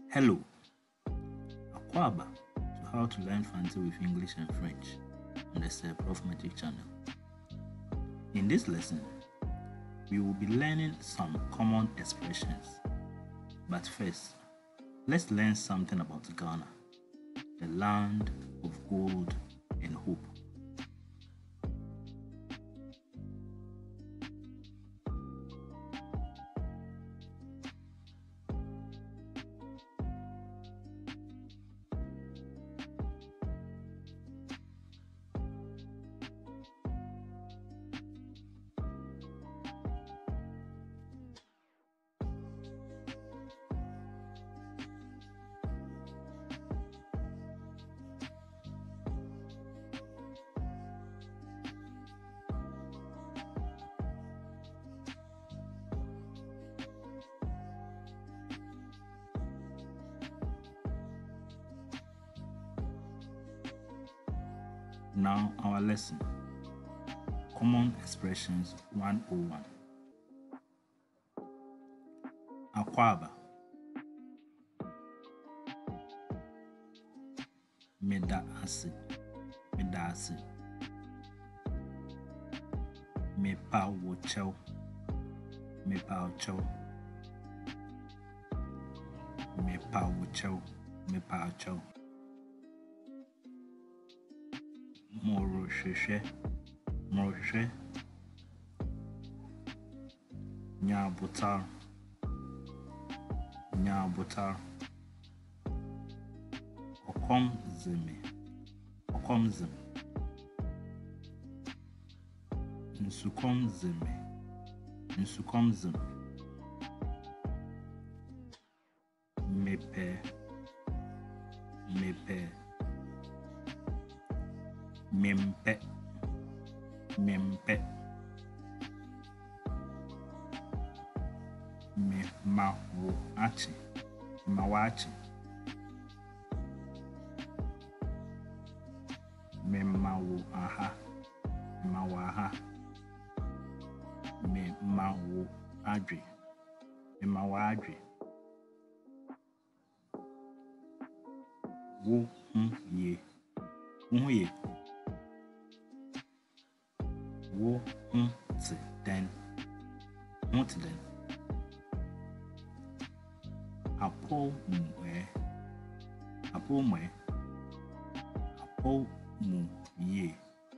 Hello, Akwaba to how to learn Fante with English and French on the Sir Prof Magic channel. In this lesson, we will be learning some common expressions. But first, let's learn something about Ghana, the land of gold and hope. Now our lesson, Common Expressions 101. Akwaba, meda ase, mepa wo chew, mepa wo chew. Moro sheshe, nya butar, okom zim, nsukom zim, mepe, mempe, me mawachi, me mawaha, me mawadri, wo ye, wo Mfantse den, apo mu ye,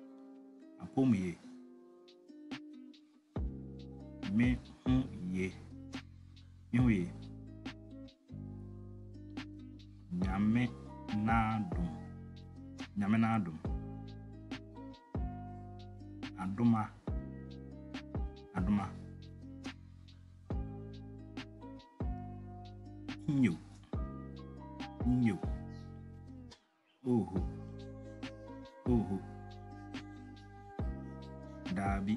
me ye, nyame nadum, aduma, nyo, oho, dabi,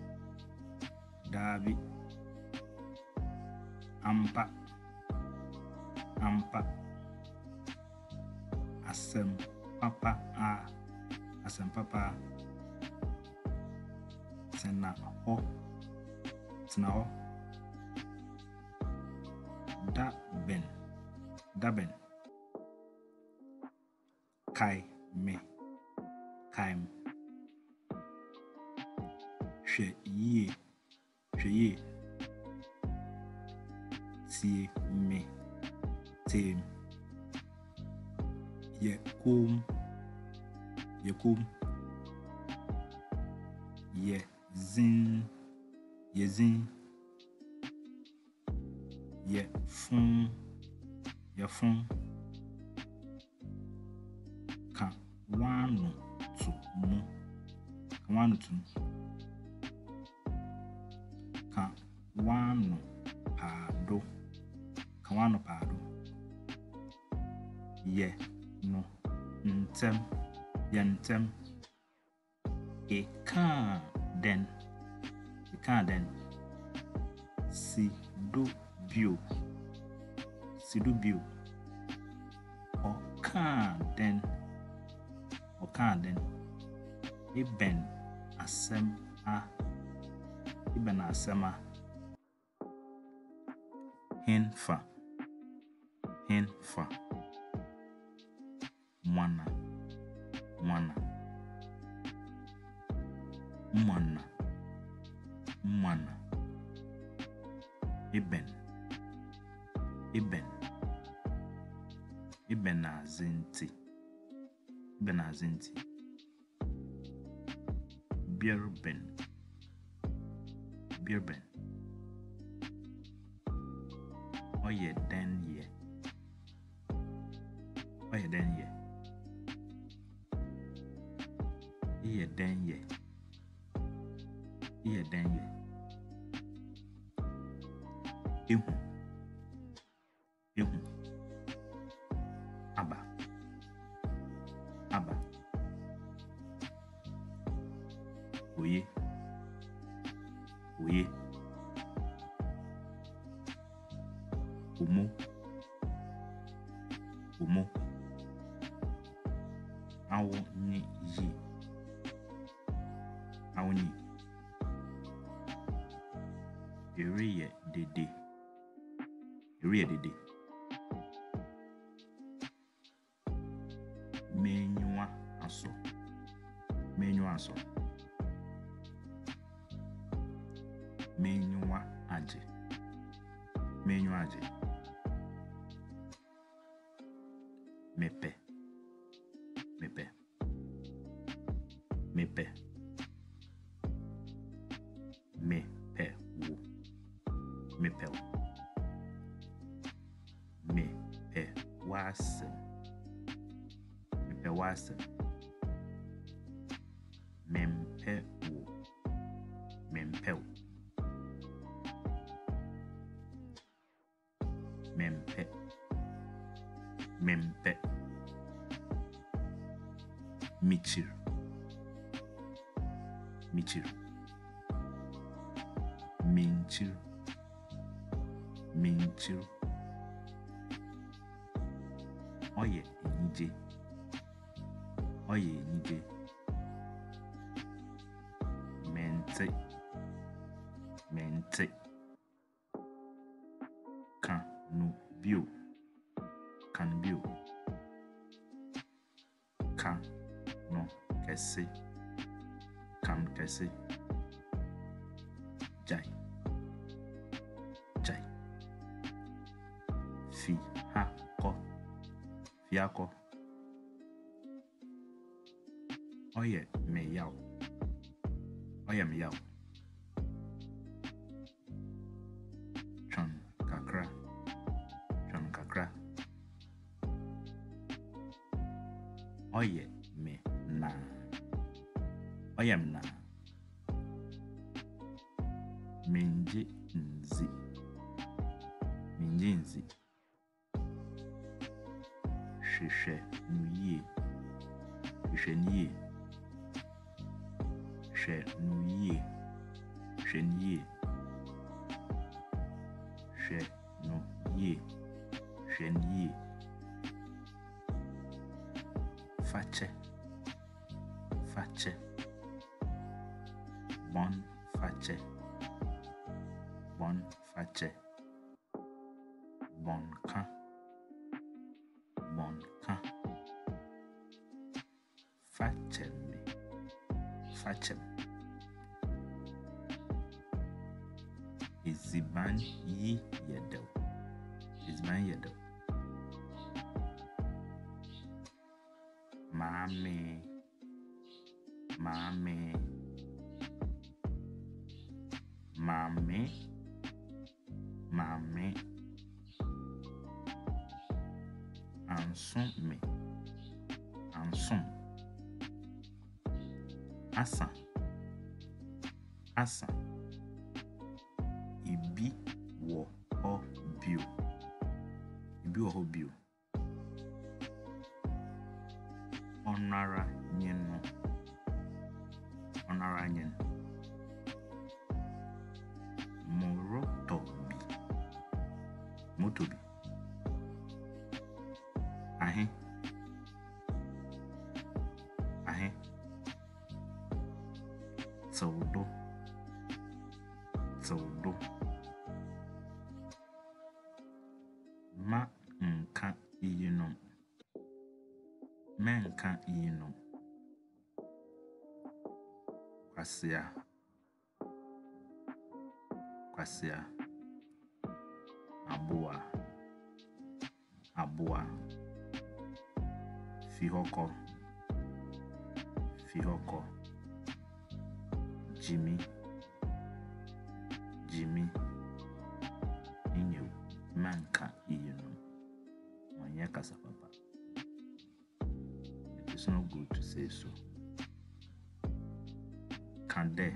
ampa, asem papa, tena ho, daben, kai me, hwe ye, tie me, yekum, yezin, yefun, ka wanu tu mu, ka wanu pado, ye no ntem, eka den, si do bio, oka den, iben asema, henfa, Henfa. Mwana. Mwana. Mwana. Mwana. Iben. Iben. Ibenazinti. Ibenazinti. Birben. Birben. Oye denye. Oye denye. Iye denye. Iye denye. Ihu. Ihu. Aba. Aba. Oye. Oye. Umu. Umu. Awo ni yi. Awo ni. Ere dede. Ere dede. Menywa aso. Menywa aso. Menywa aje. Menywa aje. Mepe. Mepe. Mepe. Mepe wo. Mepe wo. Mepe wasem. Mepe wasem. Mempe wo. Mempe wo. Mempe. Mempe. Michir. Michir. Minchir. Minchir. Oye enije. Oye enije. Mente. Mente. Kanubio. Kanubio. Kan no kese. Kan kese. Jai. Jai. Fi ha ko. Fiako. Oye meyao. Oye meyao. Chon kakra. Chon kakra. Oye me na. Oye me na. Minji nzi. Minji nzi. Shishe nuye. Shishe niye. She nuye. She niye. She nuye. She niye. Fache. Fache. Bon fache. Bon fache. Bon kan. Bon kan. Fache me. Fache. Iziban yi yedo. Iziban yedo. Mame. Mame. Mame. Mame. Anson me. Anson. Asa. Asa. Ibi wo ho bio. Ibi wo ho bio. Onara nyeno. Onara nyen. Morotobi. Motobi. Ahe. Ahe. Tsodo. Tsodo. Ma nka. menka ino. Kwasia. Abua. Fihoko. Jimmy. Inyo manka ino. Manyakasa papa. It is not good to say so. Kande.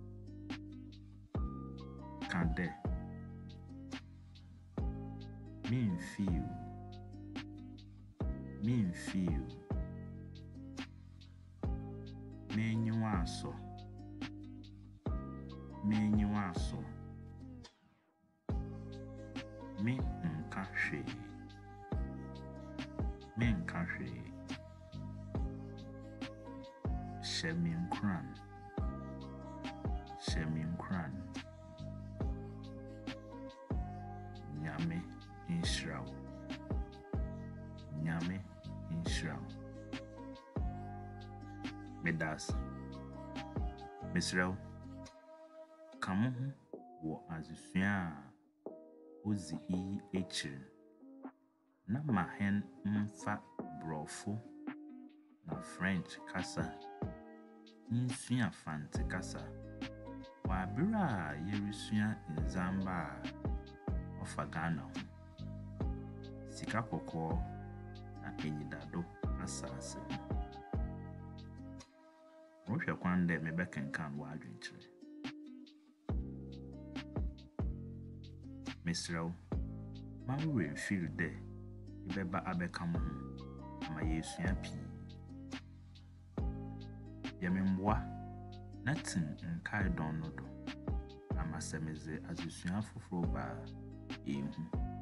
Mean feel. Menyuaso. Me nkahwe. Shemin kran. Nyame inshraw. Medas. Misraw. Kamu wo azusua ozi iyi echir. Na mahen mfa brofo na French kasa. Nsua Fante kasa. Wabira yerisua nzamba ofagana ho. Sika kokko na enyidado asase. Wohwe kwan de mebekenkan wa adwenkyere. Misraw, mawe feel de ibeba abeka mo ama yesua pi. Yememboa natin nkai don no do. Ama semeze azusua foforo ba ehu.